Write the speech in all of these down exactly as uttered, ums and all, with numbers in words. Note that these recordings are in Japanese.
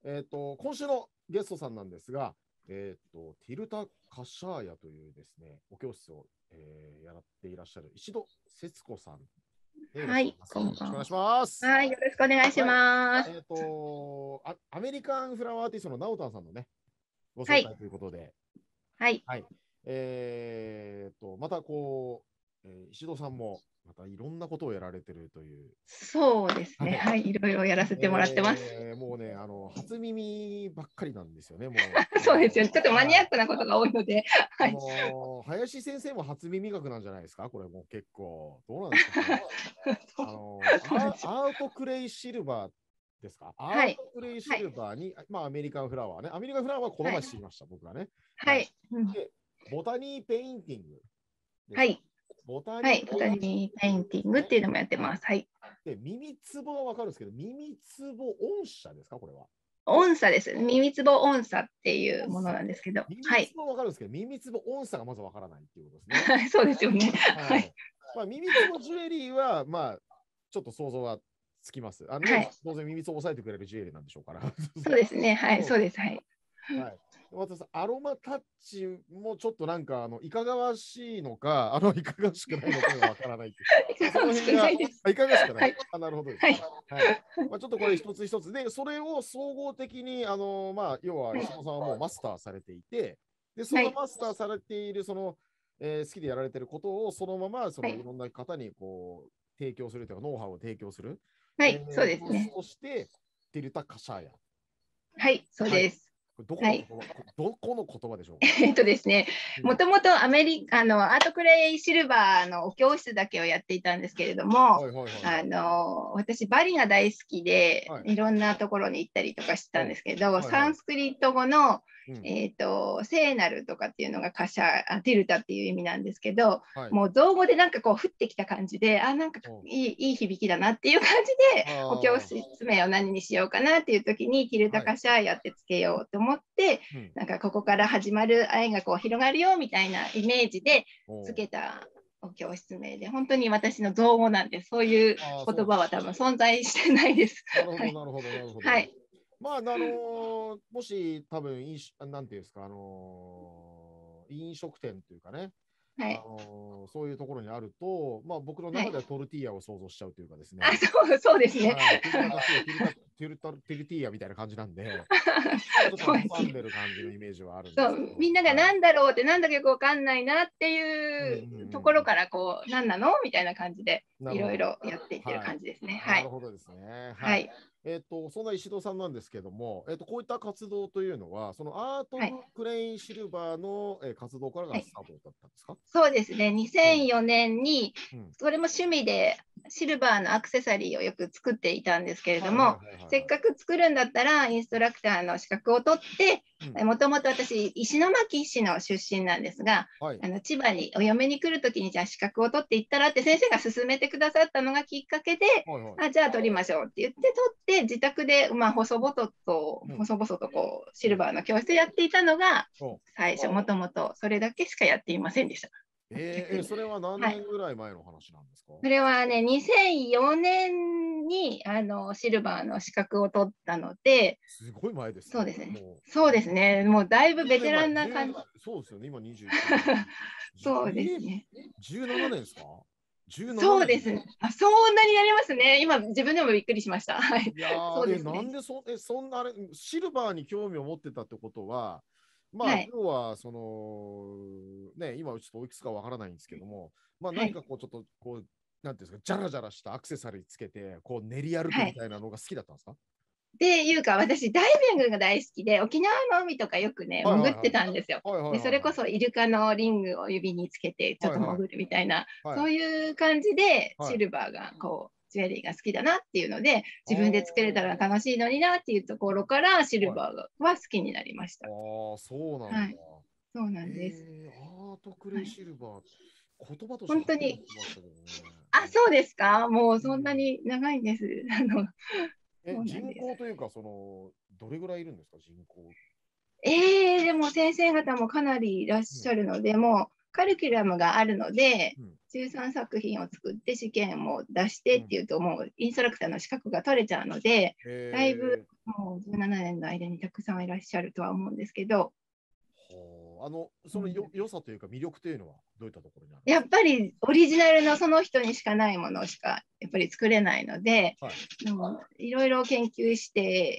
えっと、今週のゲストさんなんですが、えっと、ティルタ・カシャーヤというですね、お教室を、えーやっていらっしゃる石戸節子さんでいらっはい、 しゃいます。 こんばんは。 よろしくお願いします。 はい、よろしくお願いしはい。 ます。 えっとあ、アメリカンフラワーアーティストのナオタンさんのね、ごはい、 紹介ということで、 はい、 はい。えっと、またこう、えー石戸さんも、またいろんなことをやられてるという、 そうですね。 はい。 はい、いろいろやらせてもらってます。 えー、もうね、あの、初耳ばっかりなんですよね、もう。あそうですよね。ちょっとの、 マニアッはい。 クなことが多いので、はあい。 のー林先生も初耳学なんじゃないですか、これもう結構。どうなんですか、この、 そうあのーアー、 そうなんですよ。 アートクレイシルバーですか、アはい、 ートクレイシはい、 ルバーに、まあ、アメリカンフラワーね。アメリカンフラワーはこのはい、 前知りました、僕がね。はい。 はい、うん、 で、ボタニーペインティングですか。 はい、 ボタはい。 ニーペインティンボタニーペインティングですね。 グっていうのもやってはい。 ます。はい。 で、耳つぼはわかるんですけど、耳つぼ音叉ですか、これは。 音叉です。耳つぼ音叉っていうもの音叉。 なんですけど、 耳つはい。 ぼわかるんですけど、耳つぼ音叉がまずわからないっていうことですね。 そうですよね。はい。 はい。まあ、耳つぼジュエリーは、まあ、ちょっと想像はつきます。あのね、 はい。 当然耳つぼを押さえてくれるジュエリーなんでしょうから。 そうですね。はい。 そうそう。 そうです。はい。 はい。私、アロマタッチもちょっとなんか、あの、いかがわしいのか、あの、いかがわしくないのかがわからないっていう。まあ、その楽しく辺が、 ないです。 あ、いかがわしくない。 はい。 あ、なるほどですはい。 ね。はい。まあ、ちょっとこれ一つ一つで、それを総合的に、あの、まあ、要は石野さんはもうマスターされていて、で、そはい。 のマスターされている、その、えー好きでやられていることを、そのまま、そはい。 のいろんな方に、こう、提供するというか、ノウハウを提供する、 はい。そうえー、教室ですね。 として、ティルタ・カシャーヤ。 はい。そうはい。 です。 これどこはい。 の言葉、どこの言葉でしょうか。 えっとですね、 うん。 もともとアメリカ、あの、アートクレイシルバーのお教室だけをやっていたんですけれども、 はいはいはいはあい。 の、私、バリが大好きで、 はい。 いろんなところに行ったりとかしてたんおですけど、 はいはい。 サンスクリット語の、 うん。 えっと、聖なるとかっていうのがカシャ、あティルタっていう意味なんですけど、 はい。 もう造語でなんかこう降ってきた感じで、あ、なんかおいい、いい響きだなっていう感じで、 あお教室あ。 名を何にしようかなっていう時に、ティルタはい。 カシャーやってつけようと思って、 うん。 なんかここから始まる愛がこう広がるよみたいなイメージでつおけたお教室名で、本当に私の造語なんで、そういうああ、そう。 言葉は多分存在してないです。 なるほど、 はい。 なるほど、なるほど。 はい。 まあ、あのーもし多分飲酒、なんていうんですか、あのー飲食店というかね、あはい。 のーそういうところにあると、まあ、僕のはい。 中ではトルティーヤを想像しちゃうというかですあ、 ね、 そう、そうですね。 はい、ティルタカシオ、ティルタ、ティルタ、ティルティーヤみたいな感じなんで、なんかちょっとそうですね。 挟んでる感じのイメージはあるんですけそうど、 みんながはい。 何だろうって何だかよくわかんないなってうんうんういうところんうん。 からこう何なのみたいな感じでいろいなるほど。 ろやっていってるはい。 感じですね。はい。 なるほどですね。はい。 はい。 えっと、そんな石戸さんなんですけども、えっと、こういった活動というのは、そのアートはい。 クレインシルバーの、えー活動からはい。 がスタートだったんですか。 そうですね。 うん。 にせんよねんに、 うん。 それも趣味でシルバーのアクセサリーをよく作っていたんですけれども、 はいはいはいはいはい。 せっかく作るんだったら、インストラクターの資格を取って、 うん。 もともと私、石巻市の出身なんですが、 はい。 あの千葉にお嫁に来るときに、じゃあ資格を取っていったらって先生が勧めてくださったのがきっかけで、 はいはい。 あじゃあ取りましょうって言って取って、自宅で、まあ、細々と、 うん。 細々とこうシうん。 ルバーの教室やっていたのが、 お最初、もともとそれだけしかやっていませんでした。 えー、えー逆に。 それは何はい。 年ぐらい前の話なんですか。 それはね、にせんよねんにあのシルバーの資格を取ったので、 すごい前ですね。 そうですね。 もそうですね。もうだいぶう、10 ベテラ年前、 ンな感じ。 じゅう、そうですよね。今にじゅういちねん。じゅそうですえー、 ね。 じゅうななねんですか？ じゅうなな 年。 そうですね。あ、そんなになりますね。今、自分でもびっくりしました。はい。 いやー、え、 そうですね。 なんでそ、え、そんなあれ、シルバーに興味を持ってたってことは、まあ、 はい。 要は、その、ね、今ちょっとおいくつかわからないんですけども、まあ、 はい。 何かこう、ちょっと、こう、なんていうんですか、ジャラジャラしたアクセサリーつけて、こう、練り歩くはい。 みたいなのが好きだったんですか。 っていうか、私、ダイビングが大好きで、沖縄の海とかよくね、 はいはいはい。 潜ってたんですよ。 はいはいで、それこはいそイルカのリングを指につけて、ちょっはい。はいはい。 と潜るみたいな、 はい。 そういう感じで、 はい。 シルバーが、こう、ジュエリーが好きだなっていうので、 あ自分で作れたら楽しいのになっていうところから、シあ、はい。 ルバーは好きになりましあた。 あ、そうなんだ。 はい。そうなんです。 えー、アートクレイはい。 シルバー、言葉として初めて聞本当に、 きましたけどね。 あ、そうですかもうそんなうん。 に長いんです。あの、 え、 そうなん人です。 口というか、その、どれぐらいいるんですか、人口。 えー、でも先生方もかなりいらっうん。 しゃるので、もうカリキュラムがあるので、 うん。 じゅうさんさく品を作って試験も出してうん。 っていうと、もうインストラクターの資格が取れちゃうので、だいぶえもうじゅうななねんの間にたくさんいらっしゃるとは思うんですけど、 ほうあの、そのよ、良さというか魅力というのはどういったところにあるんでやすか？ っぱりオリジナルのその人にしかないものしかやっぱり作れないので、 はい。 でもいろいろ研究して、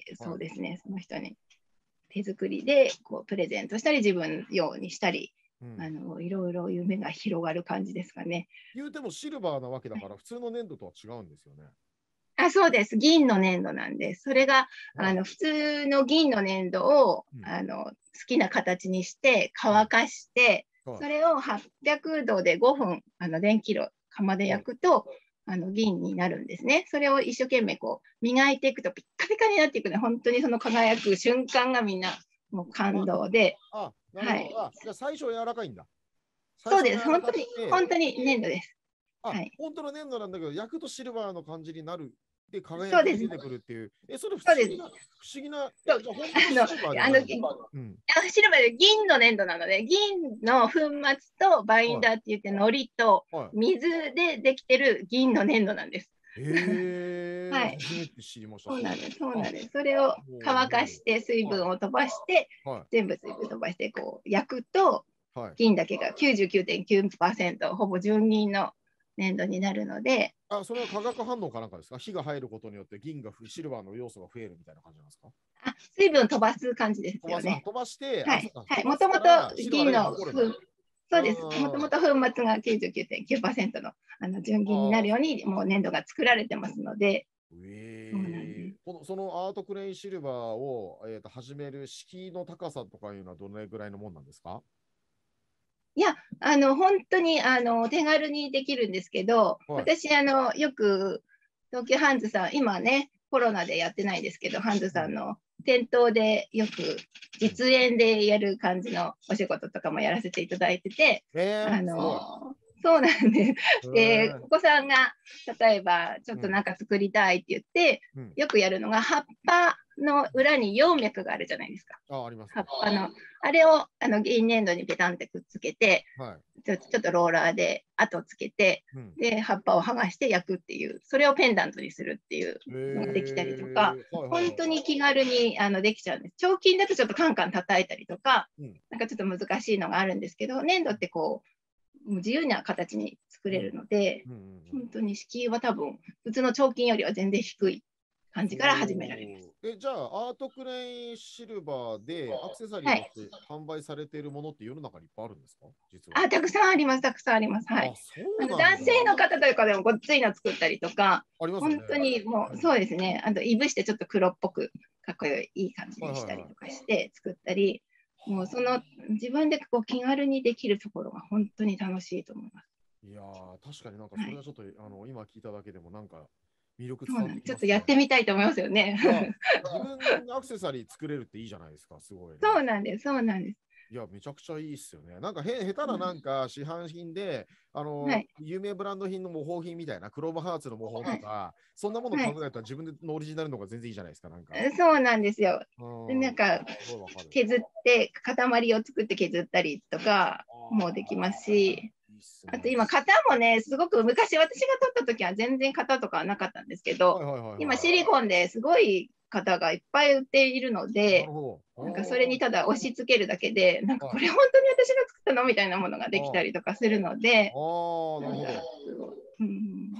はい。 そうですね、その人に手作りでこうプレゼントしたり、自分用にしたり、 うん。 あのいろいろ夢が広がる感じですかね。 言うてもシルバーなわけだから、普通の粘土とは違うんですよね。 あ、そうです。銀の粘土なんです。それがはい。 あの普通の銀の粘土をうん。 あの好きな形にしてうん。 乾かして、 はい。 それをはっぴゃくどでごふんあの電気釜ではい。 焼くとあの銀になるんですね。それを一生懸命こう磨いていくとピッカピカになっていくので、本当にその輝く瞬間がみんなもう感あ、 動で、 あ、なるほど。 はい。 あ、じゃあ最初柔らかいんだ。最そうです。 初柔らか本当に、 くて、 本当にで、 粘土です。 あ、 はい。 本当の粘土なんだけど、焼くとシルバーの感じになる。で、輝そうです。 きが出てくるっていう。え、それ不そうです。 思議な、不思議な、 そう、 え、じゃあ本当のあの、 シルバーじゃあの、 ないんだ。うん。 あシルバーで銀の粘土なので、銀の粉末とバインはい。 ダーって言って、糊とはい。 水でできてる銀の粘土なんです。 ええ、 はい。 初めて知りました、それ。 そうなんです。そうあ、 なんです。それをもう、な乾るほかして、水ど。はい。 分を飛ばして、 は全部水分飛ばして、こう、焼くと、 い。はい。 銀だけがきゅうじゅうきゅうてんきゅうパーセント、ほぼ純銀の粘土になるので、 あ、それは化学反応かなんかですか？火が入ることによって銀がふ、シルバーの要素が増えるみたいな感じなんですか？ あ、水分飛ばす感じです飛ばす、あ、 よね。 飛ばして、あ、そはい。 うか、 はい。 飛ばすもともとからシルバーだ銀の粉、 けが残るんだ。 そうです。もとあもと粉末がきゅうじゅうきゅうてんきゅうパーセントのあの純銀になあ、 るように、もう粘土が作られてますので、そうなんです。 ええ、この、そのアートクレインシルバーを、えーと、始める敷居の高さとかいうのはどれぐらいのもんなんですか？ いや、あの、本当に、あの、手軽にできるんですけど、 はい。 私、あの、よく、東急ハンズさん、今ね、コロナでやってないですけど、ハンズうん。 さんの店頭でよくうん。 実演でやる感じのお仕事とかもやらせていただいてて、 ええ、 あすごい。 の、そうなんです。 へで、 え。 お子さんが、例えば、ちょっうん。 となんか作りたいって言って、 うん。 よくやるのが、葉っぱの裏に葉脈があるじゃないですか。 あ、あります葉っね。 ぱの。あれをあの銀粘土にペタンってくっつけて、 はい。 ちょちょっとローラーで跡つけて、 うん。 で、葉っぱを剥がして焼くっていう、それをペンダントにするっていうのができたりとか、 ええ、はいはいはいはい。 本当に気軽にあのできちゃうんです。彫金だとちょっとカンカン叩いたりとか、 うん。 なんかちょっと難しいのがあるんですけど、粘土ってこう、もう自由な形に作うん。 れるので、 うん。うん。うん。 本当に敷居は多分、普通の彫金よりは全然低い感じから始められます。 ほう。え、じゃあ、アートクレインシルバーでアクセサリーはい。 として販売されているものって世の中にいっぱいあるんですか、実は？ あ、たくさんあります、たくさんあります。はあ、 い。 そうあのなんだ。 男性の方とかでもごっついの作ったりとか、 ありますよね。 本当にもううん。 そうですね、あといぶしてちょっと黒っぽくかっこいい感じはいにはいはい。 したりとかして作ったり、もうそのはあ。 自分でこう気軽にできるところが本当に楽しいと思います。 いやー、確かになんかはい。 それはちょっと、あの、今聞いただけでもなんか魅力伝わってそうなんです。ちょっときますね。 やってみたいと思いますよね。 いや、自分でアクセサリー作れるっていいじゃないですか、すごいね。 そうなんです。そうなんです。 いや、めちゃくちゃいいっすよね。なんかへ、下手ななんか市販品で、あの、 はい。 有名ブランド品の模倣品みたいな、クローバーハーツの模倣はい。 とか、そんなものはい。 買うんだったら自分のオリジナルの方が全然いいじゃないですか、なんか。 そうなんですよ。 うでん、 なんかすごいわかる。 削って塊を作って削ったりとかもできあますし、 あ、いいっすあとね。 今型もね、すごく昔私が撮った時は全然型とかはなかったんですけど、 はいはいはいはいは今シリコンですごい型がいっぱい売っているのい。なで、 るほど。 なんかそれにおただ押し付けるだけで、なんかー、はい。 これ本当に私が作ったのみたいなものができたありとかするので、 あ、ああ、ななんかるほど。 すごい、うん、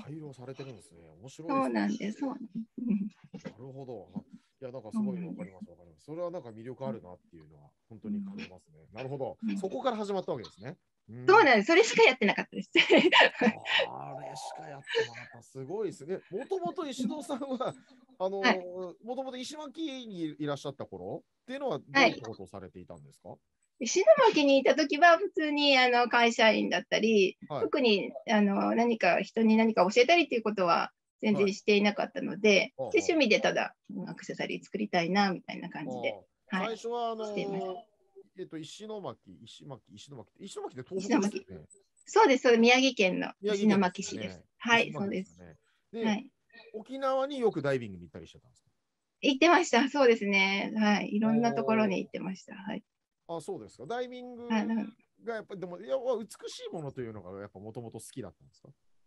改良されてるんですね。面白いでそうす。 なんです、そうなんです。うんなるほど。あ、いや、なんかそうすごいなんです。 わかります、わかります。それはなんか魅力あるなっていうのは、本当うんに感じますね。なるほど。 うんそこから始まったわけですね。うん。 そうなんです。それしかやってなかったです。 あれしかやってなかった。すごいですね。もともと石戸さんは、あのはい。 ー、もともと石巻にいらっしゃった頃っていうのは、どはい。 ういったことをされていたんですか？ 石巻にいた時は普通にあの会社員だったり、 はい。 特にあの何か人に何か教えたりっていうことは全はい。 然していなかったので、 はあ、 では趣味でただアクセサリー作りたいなみたいな感じで、 あ、ああ、 はい、 最初は、あのしていました。 ー、えっと、石巻、石巻、石巻って、石巻って東北です石巻。 よね。 そうです、そうです。宮城県の石宮城県です巻市です。 よね。石はい、そうです。 巻ですよね。で、 はい。 沖縄によくダイビングに行ったりしてたんですか？ 行ってました。そうですね。はい。いろんなところに行っおてました。はい。 ー、あ、そうですか。ダイビングはい、 がやっぱり、でも、いや、美しいものというのがやっぱもともと好きだったんですか？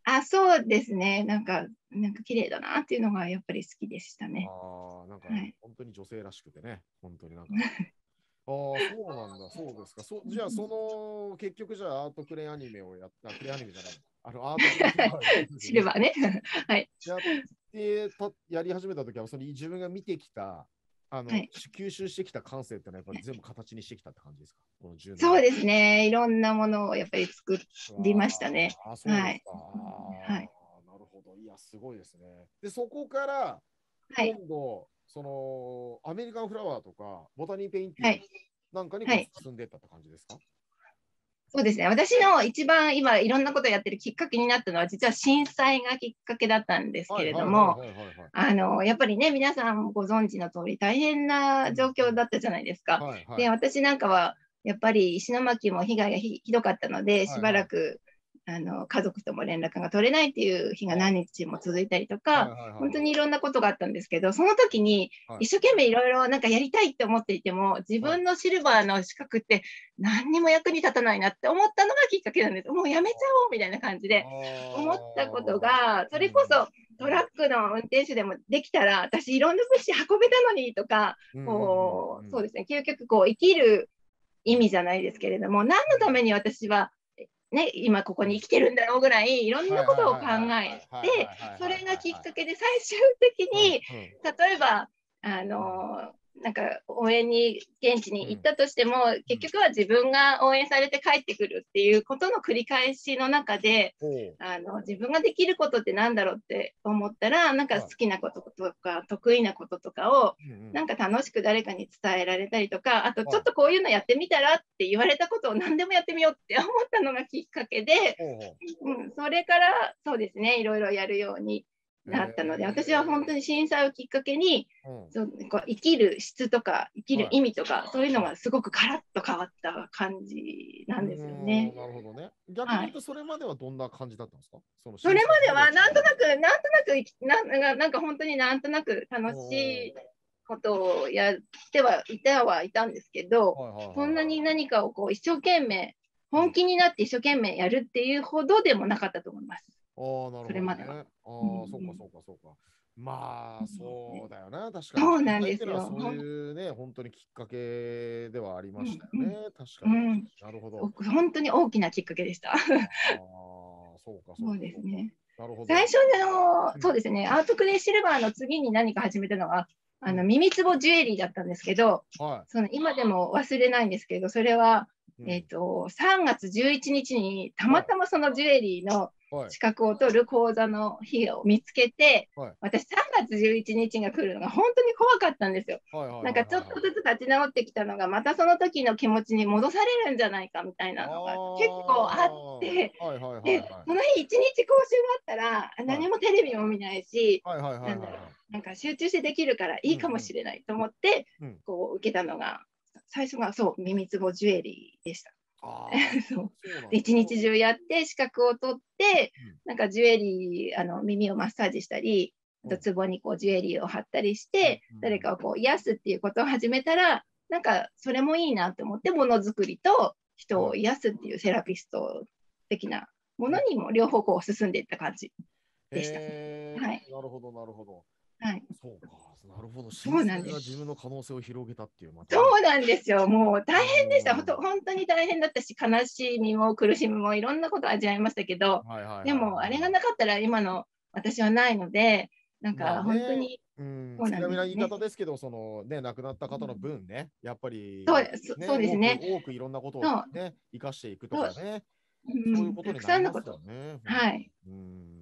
あ、そうですね。なんか、なんか綺麗だなっていうのがやっぱり好きでしたね。 ああ、なんかはい。 本当に女性らしくてね、本当になんか。ああ、そうなんだ、そうですか。そじゃあ、その、結局じゃあ、アートクレイアニメをやった、クレイアニメじゃない、あの、アートクレイシルバーをやった時に、 シルバーね。はい。 やってた、やり始めた時は、その自分が見てきた、あの、 はい。 吸収してきた感性ってのは、やっぱり全部形にしてきたって感じですか、このじゅうねん。 そうですね。いろんなものをやっぱり作りましたね。 ああ、そうではい。 すか。あはい。 あ、なるほど。いや、すごいですね。で、そこから、 はい。 今度、その、アメリカンフラワーとか、ボタニーペインティングはい。 なんかにこうはい。 進んでいったって感じですか？ そうですね。私の一番今いろんなことをやってるきっかけになったのは、実は震災がきっかけだったんですけはいれども、 はいはいはいはいはい。 あの、やっぱりね、皆さんご存知の通り大変な状況だったじゃないですか。で、 はいはい私なんかは、やっぱり石巻も被害がひひどかったので、しばはいはいらくあの家族とも連絡が取れないっていう日が何日も続いたりとか、 はいはいはいはい本当にいろんなことがあったんですけど、その時にはい一生懸命いろいろなんかやりたいって思っていても、自はい。 分のシルバーの資格って何にも役に立たないなって思ったのがきっかけなんです。もうやめちゃおうみたいな感じで思ったことああ、 が、そうんうんれこそトラッうんクの運転手でもできたら、私いろんな物資運べたのにとか、 うんうんこう、 うんうん。 そうですね、究極こう生きる意味じゃないですけれども、何のために私は、ね、今ここに生きてるんだろうぐらいいろんはいはいなことを考はいはいはいえて、 はいはいそれがきっはいかけで最終的はい。 に、 うんうん例えば、あのなんか応援に現地に行ったとしても、結局は自分が応援されて帰ってくるっていうことの繰り返しの中で、 ほあの自分ができることってなんだろうって思ったら、なんか好きなこととか得意なこととかをう。うんうん。 なんか楽しく誰かに伝えられたりとか、あとちょっはい。 とこういうのやってみたらって言われたことを何でもやってみようって思ったのがきっかけで、 ほうほうん、それからそうですね、いろいろやるようにう。 なったので、私は本当えに震災をきっかけに、 ー、うん。 そうこう生きる質とか生きるはい。 意味とかそういうのはい。 がすごくカラッと変わった感じなうーんですよね。 ん、なるほどね。逆にはい、 言うと、それまではどんな感じだったんですか？そのそれ震災まではまでの時代。 なんとなく、なんとなくなな、なんか本当になんとなくお楽しいお。 ことをやってはいたはいたんですけど、 はいはいはいそんなには何かをこう一生懸命、 い。うん。 本気になって一生懸命やるっていうほどでもなかったと思います。 ああ、なるそれまでは。 ほどね。ああ、 うん、 そうかそうかそうか。まあ、そうだよな。確かに。 そうなん震災っていうのはですよ。 そういうね、本当にきっかけではありましたようんね。確かに。 うんうん、 なるほど。 本当に大きなきっかけでした。 ああ、そうかそうそうかそうか。 ですね。 なるほど。 最初の、 うん。 そうですね、アートクレイシルバーの次に何か始めたのが、あのうん。 耳つぼジュエリーだったんですけど、 はその今でも忘れないんですけど、それは、 い。うん。 えっと、さんがつじゅういちにちにたまはい。 たまそのジュエリーのはい。 資格を取る講座の日を見つけて、 はい。 私さんがつじゅういちにちが来るのが本当に怖かったんですよ。 はいはいはいなんかちょっはい。 とずつ立ち直ってきたのが、またその時の気持ちに戻されるんじゃないかみたいあなのが結構あっあ、 て、 はいはいはいで、 はい。 その日一日講習があったら、 はい。 何もテレビも見ないし、 はいはいはいなんだろう、 はいはい。 なんか集中してできるからいいかもうんうん。 しれないと思って、 うん。 こう受けたのが、最初がそう、耳つぼジュエリーでした。 ああ、 そうそうなんだ。 一日中やって、資格を取って、 うん。 なんかジュエリー、あの耳をマッサージしたり、あとうん。 ツボにこうジュエリーを貼ったりしうん。 て、 うん。 誰かをこう癒すっていうことを始めたら、なんかそれもいいなと思って、ものづくりと人をはい。 癒すっていうセラピスト的なものうん。 にも両方こう進んでいった感じでした。 へはい。 え、なるほど、なるほど。 はい。 そうか、なるほど。震そうなん災がです。 自分の可能性を広げたっていう、またね。 そうなんですよ。もうう大変でした。本当、 ーん。 本当に大変だったし、悲しみも苦しみもいろんなことを味わいましたけど、 はいはいはいはいでも、あれはい。 がなかったら今の私はないので、なんか本当まあね、 にうん、 そうなん強めな言いですね。 方ですけど、そのね、亡くなった方の分ね、やっぱりそう、そそね、多くうですね。 多くいろんなことをそう、 ね、生かしていくとそう、 かね、 うん、 そういうことたくになりまさんのこと、 すよね。ほんはい。 うん、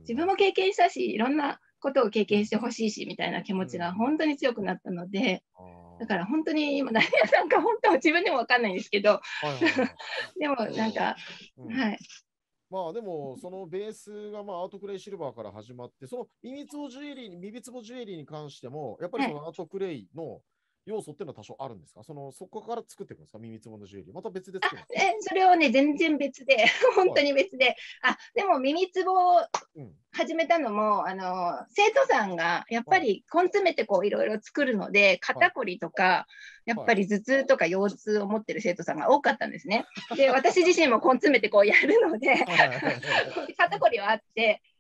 なる自分も経験したし、いろんなことを経うん、 験してほしいし、みたいな気うん、う持ちがん。 本当に強くなったので、 あだからあ、 本当に今、何がなんか本当は自分でも分かんないんですけど、 はいはいはい。 でもでも、 なんか、 うん。 はい。 まあでも、そのベースがまあアートクレイシルバーから始まって、その耳つぼジュエリーに、耳つぼジュエリーに関しても、やっぱりはい。 そのアートクレイの要素っていうのは多少あるんですか？その、そこから作っていくんですか？耳つぼのジュエリー。また別であ、 作るんですか？ え、それはね、全然別で、本当はい。 に別で。あ、でも耳つぼをうん。 始めたのも、あの、生徒さんがやっぱはい。 り根詰めてこういろいろ作るので、 はい。 肩こりとか、やっはい。 ぱり頭痛とか腰痛を持ってる生徒さんが多かったんですね。で、私自身も根詰めてこうやるので、 はいはいはいはい。 肩こりはあって、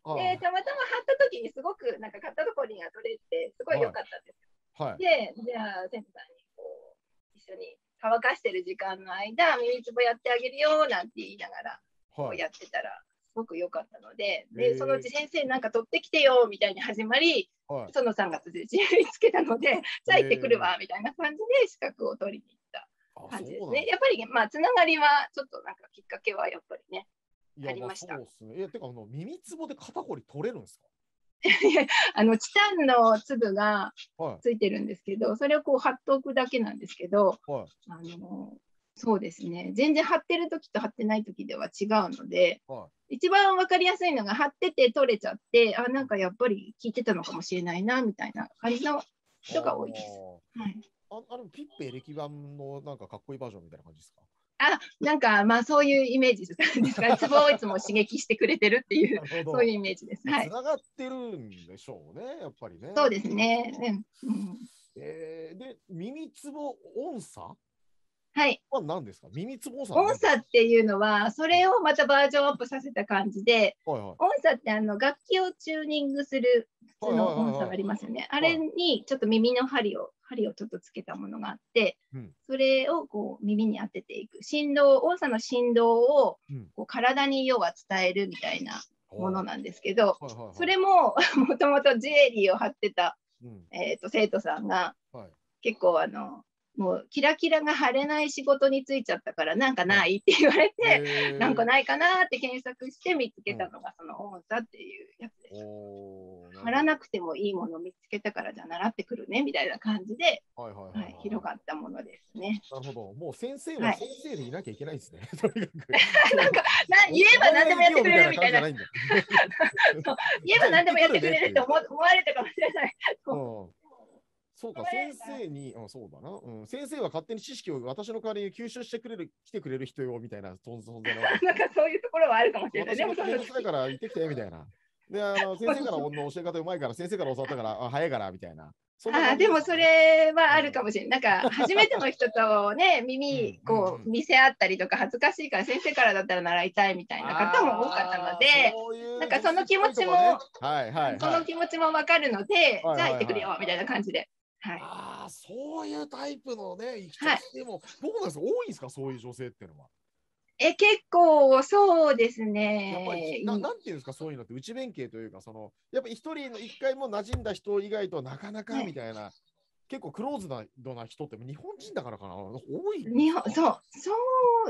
で、たまたま貼った時にすごくなんか肩こりが取れて、すごい良かったんです。 はい。 で、じゃあ、生徒さんにこう一緒に乾かしてる時間の間、耳つぼやってあげるよなんて言いながら、こうやってたら、すごく良かったので、で、そのうち先生なんか取ってきてよみたいに始まり、はい、そのさんがつで自由につけたので、じゃあ行ってくるわみたいな感じで資格を取りに行った感じですね。やっぱり、まあ、つながりは、ちょっとなんかきっかけはやっぱりね、ありました。 そうですね。え、てか、あの、耳つぼで肩こり取れるんですか？ あのチタンの粒がついてるんですけど、はい、それをこう貼っておくだけなんですけど、はい、あのそうですね、全然貼ってる時と貼ってない時では違うので、はい、一番分かりやすいのが貼ってて取れちゃって、あ、なんかやっぱり効いてたのかもしれないなみたいな感じの人が多いです。はい、 ああのピッペエレキ版のなんかかっこいいバージョンみたいな感じですか？ あ、なんかまあそういうイメージですか。ツボをいつも刺激してくれてるっていうそういうイメージです。はい。 つながってるんでしょうね、やっぱりね。 そうですね。うん、 えー、で、耳つぼ音差はい。 は何ですか？耳つぼ音差。 音差っていうのは、それをまたバージョンアップさせた感じで、はいはい、音差ってあの楽器をチューニングする普通の音差がありますよね。あれにちょっと耳の針を、針をちょっとつけたものがあって、うん、それをこう耳に当てていく。振動、音差の振動をこう体に要は伝えるみたいなものなんですけど、それももともとジュエリーを貼ってた、うん、えーと生徒さんが、はい、結構あの、もうキラキラが貼れない仕事に就いちゃったからなんかないって言われて、なんかないかなって検索して見つけたのがその音差っていうやつです。貼らなくてもいいものを見つけたからじゃあ習ってくるねみたいな感じで広がったものですね。 なるほど。もう先生は先生でいなきゃいけないですね。 はい、なんか言えば何でもやってくれるみたいな。言えば何でもやってくれるって思われたかもしれない。 そうか、先生に、あ、そうだな、うん、先生は勝手に知識を私の代わりに吸収してくれる、来てくれる人よみたいな存在ななんかそういうところはあるかもしれない。 でも、めんどくさいから行ってきてみたいな。で、あの先生からの教え方うまいから、先生から教わったから、あ、早いからみたいな。 あ、でもそれはあるかもしれない。なんか初めての人とね、耳こう見せ合ったりとか恥ずかしいから先生からだったら習いたいみたいな方も多かったので、なんかその気持ちも、その気持ちもわかるので、じゃあ行ってくれよみたいな感じで。はい、 ああ、そういうタイプのね、生き女性も、どうなんですか、多いんですか、そういう女性っていうのは。 え、結構そうですね。 やっぱりな、なんていうんですか、そういうのって内弁慶というか、そのやっぱり一人の一回も馴染んだ人以外となかなかみたいな、はい、結構クローズなな人って日本人だからかな、多い日本、そう、そう、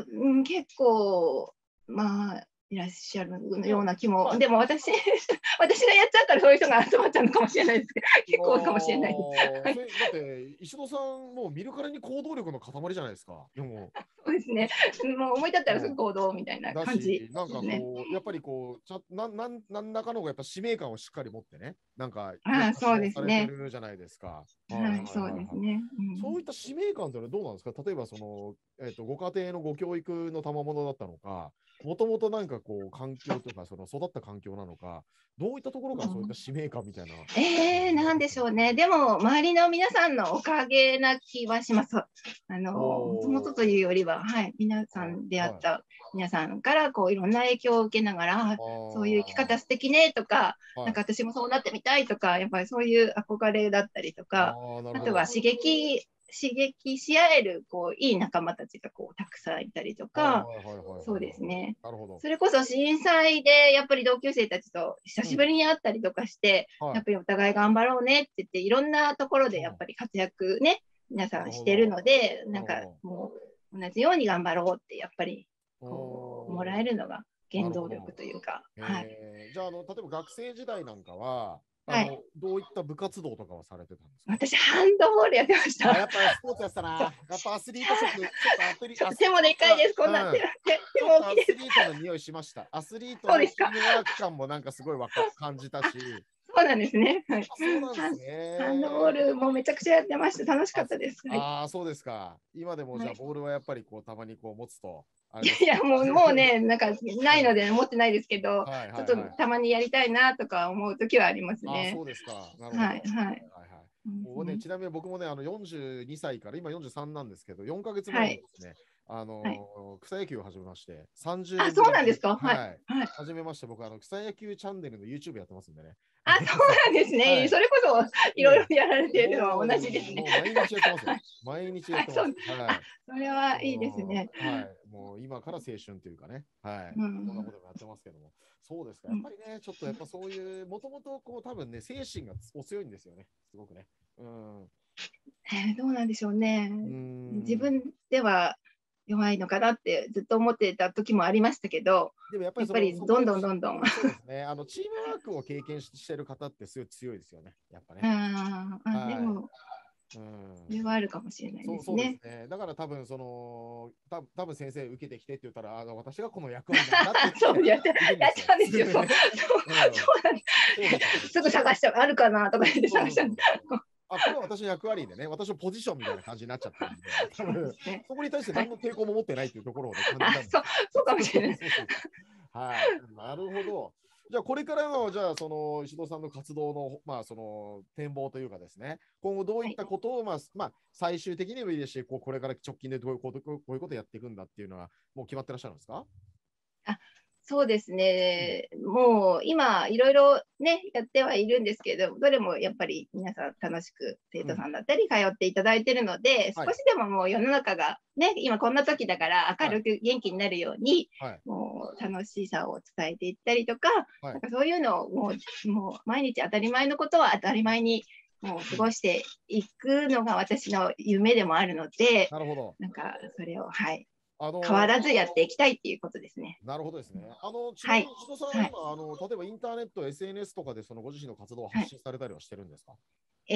うん、結構、まあ、いらっしゃるような気も、まあ、でも私、私がやっちゃったらそういう人が集まっちゃうのかもしれないですけど、結構多いかもしれないです。 だって、石戸さん、もう見るからに行動力の塊じゃないですか。でもそうですね。もう思い立ったらすぐ行動みたいな感じ、ね。 なんかこう、やっぱりこう、ちゃななんなんらかのやっぱ使命感をしっかり持ってね、なんか、 あ、そうですね。 されてるじゃないですか。 はい、そうですね。 そういった使命感というのはどうなんですか？例えばその、えーと、ご家庭のご教育の賜物だったのか、もともとなんかこう環境とかその育った環境なのか、どういったところからそういった使命感みたいな。 えー、なんでしょうね。でも周りの皆さんのおかげな気はします。あのもともとというよりは、はい、皆さん出会った皆さんからこういろんな影響を受けながら、そういう生き方素敵ねとか、なんか私もそうなってみたいとか、やっぱりそういう憧れだったりとか、あとは刺激刺激し合えるこういい仲間たちがこうたくさんいたりとか、そうですね。それこそ震災でやっぱり同級生たちと久しぶりに会ったりとかして、うん、やっぱりお互い頑張ろうねって言っていろんなところでやっぱり活躍ね、皆さんしてるので、なんかもう同じように頑張ろうってやっぱりこうもらえるのが原動力というか。はい、 じゃあ、あの例えば学生時代なんかはあの、はい、どういった部活動とかはされてたんですか？ 私、ハンドボールやってました。 あ、やっぱスポーツやってたな。やっぱアスリート色、ちょっとアスリート。 手もでかいです、こんな手、手も大きいです。 アスリートの匂いしました。アスリートのチームワーク感もなんかすごいわか感じたし。 そうなんですね。はい。 そうなんですね。 ハンドボールもめちゃくちゃやってました。楽しかったです。 ああ、そうですか。今でもじゃあボールはやっぱりこうたまにこう持つと。 いや、もう、もうね、なんかないので持ってないですけど、ちょっとたまにやりたいなとか思うときはありますね。 あ、そうですか。なるほど。はいはい。 ここね、ちなみに僕もね、あのよんじゅうにさいから今よんじゅうさんなんですけど、よんかげつまえにですね、はい、あのーはい、草野球を始めまして、さんじゅうねんあ、そうなんですか。 はい。はい、始めまして、僕、あの草野球チャンネルの YouTube やってますんでね。 あ、そうなんですね。はい、それこそいろいろやられているのは同じですね。 もう毎日やってますよ。毎日やってます。はい。 それはいいですね。 はい。もう今から青春というかね。はい。こんなこともやってますけども。そうですか。やっぱりね、ちょっとやっぱそういう、もともとこう多分ね、精神がお強いんですよね。すごくね。うん。 えー、どうなんでしょうね。自分では弱いのかなってずっと思ってた時もありましたけど、でもやっぱり、やっぱりどんどんどんどん。 そうですね。あのチームワークを経験してる方ってすごい強いですよね。やっぱね。 ああ、はい、でも、うん、それはあるかもしれないですね。 そうですね。だから多分その、た多分先生受けてきてって言ったら、あの私がこの役割だなってそうやってやったんですよ。そうなんです。すぐ探しちゃう。あるかなとか言って探しちゃう。 あ、これは私の役割でね、私のポジションみたいな感じになっちゃったんで、多分そこに対して何の抵抗も持ってないっていうところを、ね、感じたんで。 そう、そうかもしれない。 はい、なるほど。じゃあこれからのじゃあその石戸さんの活動のまあその展望というかですね、今後どういったことを、はい、まあまあ最終的にもいいですし、こうこれから直近でどういうことこういうことをやっていくんだっていうのはもう決まってらっしゃるんですか？ あ、そうですね、うん、もう今いろいろねやってはいるんですけど、どれもやっぱり皆さん楽しく生徒さんだったり通っていただいているので、うん、少しでももう世の中がね、今こんな時だから明るく元気になるように、はい、もう楽しさを伝えていったりとか、はい、なんかそういうのをもう、もう毎日当たり前のことは当たり前にもう過ごしていくのが私の夢でもあるので、 なるほど。 なんかそれを、はい、 あのー、 変わらずやっていきたいっていうことですね。 なるほどですね。あのちなみに石戸さんは今、はい、あの例えばインターネット、エスエヌエス とかでそのご自身の活動を発信されたりはしてるんですか？はい、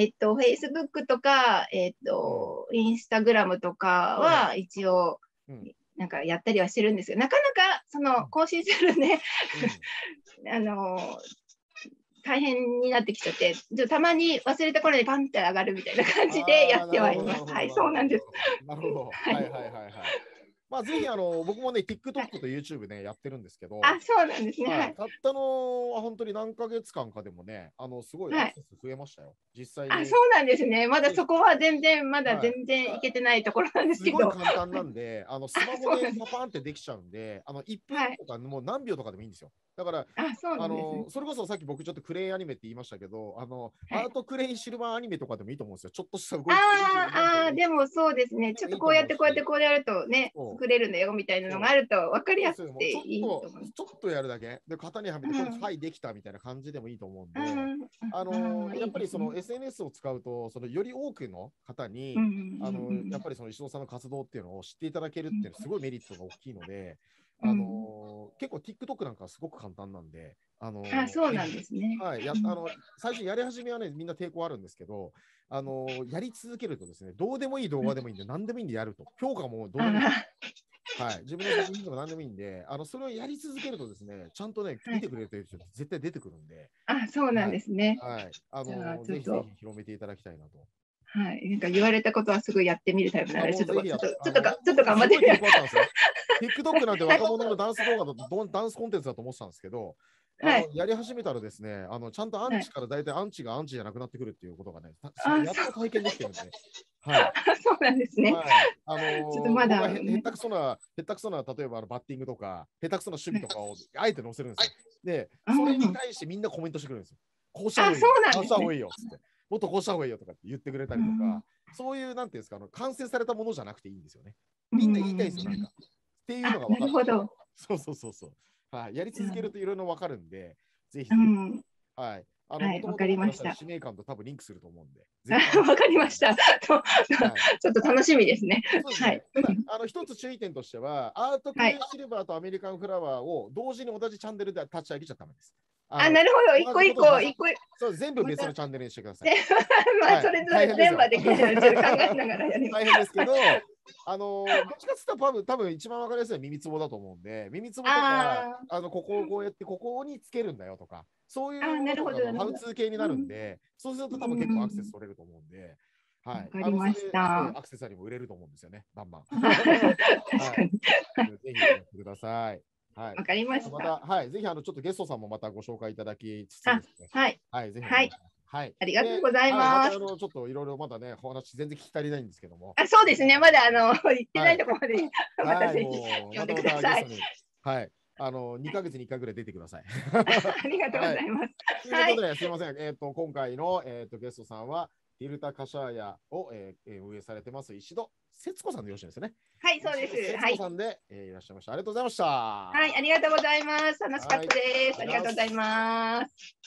えっと、Facebook とか、えっと、うん、Instagram とかは一応、うん、なんかやったりはしてるんですけど、なかなかその更新するね、うん、あの大変になってきちゃって、たまに忘れた頃にパンって上がるみたいな感じでやってはいます。はい、そうなんです。 なるほど。はいはいはいはい。まあぜひあの僕もね TikTok と YouTube ねやってるんですけど、 あ、そうなんですね。 はい、たったの本当に何ヶ月間かでもね、あのすごいアクセス増えましたよ。実際に。 あ、そうなんですね。まだそこは全然まだ全然いけてないところなんですけど。 すごい簡単なんで、あのスマホでパパンってできちゃうんで、あのいっぷんとかもう何秒とかでもいいんですよ。だから、 あ、そうなんですね。 あのそれこそさっき僕ちょっとクレイアニメって言いましたけど、あの、はい、アートクレイシルバーアニメとかでもいいと思うんですよ。ちょっとした動き。 ああ、でもそうですね。ちょっとこうやってこうやってこうやるとね、作れるんだよみたいなのがあると分かりやすくていいと思う。 ちょっとやるだけで型にはめて、これはいできたみたいな感じでもいいと思うんで、あのやっぱりその エスエヌエス を使うと、そのより多くの方に、あのやっぱりその石戸さんの活動っていうのを知っていただけるっていうのはすごいメリットが大きいので、あの結構 TikTok なんかすごく簡単なんで、あのあ、そうなんですね。 はい、やあの最初やり始めはね、みんな抵抗あるんですけど、あのやり続けるとですね、どうでもいい動画でもいいんで、何でもいいんでやると。評価もどうでもいい。はい、自分の作品でも何でもいいんで、あのそれをやり続けるとですね、ちゃんとね、見てくれるという人絶対出てくるんで。 あ、そうなんですね。 はい、あのぜひぜひ広めていただきたいなと。 はい、なんか言われたことはすぐやってみるタイプなので、ちょっとちょっとちょっとちょっと頑張ってみます。TikTok なんて若者のダンス動画のダンスコンテンツだと思ってたんですけど、あの、はい、やり始めたらですね、あのちゃんとアンチから大体アンチがアンチじゃなくなってくるっていうことがね、やっと体験できてるんで。はい。 そうなんですね。 はい、あのー、ちょっとまだへったくそな、へったくそな、例えばあのバッティングとか、へたくそな守備とかをあえて載せるんですよ。で、それに対してみんなコメントしてくれるんですよ。こうした方がいいよ。こうした方がいいよ。つって。もっとこうした方がいいよとかって言ってくれたりとか、そういう、なんていうんですか、あの完成されたものじゃなくていいんですよね。みんな言いたいんですよ、なんか。っていうのが分かる。 なるほど。 そうそうそうそう。はい、やり続けるといろいろ分かるんで、ぜひぜひ。はい。あの、 わかりました。 使命感と多分リンクすると思うんで。 わかりました。ちょっと楽しみですね。はい。 あの、一つ注意点としては、アートクレイシルバーとアメリカンフラワーを同時に同じチャンネルで立ち上げちゃダメです。 あ、なるほど。一個一個、一個。 そう、全部別のチャンネルにしてください。 まあ、それぞれ全部できる。ちょっと考えながらやります。 大変ですけど、あのー、どっちかって言ったら多分、多分一番わかりやすいのは耳つぼだと思うんで、耳つぼとか、あの、ここをこうやって、ここにつけるんだよとか、そういうのとかのハウツー系になるんで、うん、そうすると多分結構アクセス取れると思うんで、はい。 わかりました。 アクセサリーも売れると思うんですよね、バンバン。確かに。ぜひやってください。はい。 わかりました。 また、はい。ぜひ、あの、ちょっとゲストさんもまたご紹介いただきつつですね。 はい。 はい。ぜひ。 はい。 はい。 ありがとうございます。 あのちょっといろいろまだね、お話全然聞き足りないんですけども。 あ、そうですね。まだあの言ってないところまで、またぜひ読んでください。 はい。あのにかげつにいっかいぐらい出てください。 ありがとうございます。 ということで、すみません。えっと今回のえっとゲストさんはティルタカシャーヤをえ運営されてます石戸節子さんでよろしいですね。 はい、そうです。 節子さんでいらっしゃいました。ありがとうございました。 はい、ありがとうございます。楽しかったです。ありがとうございます。